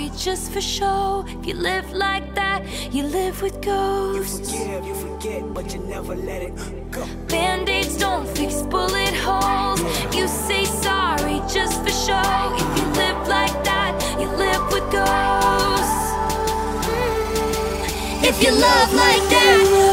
sorry just for show. If you live like that, you live with ghosts. You forget, but you never let it go. Band-aids don't fix bullet holes. You say sorry just for show. If you live like that, you live with ghosts. If you love like that,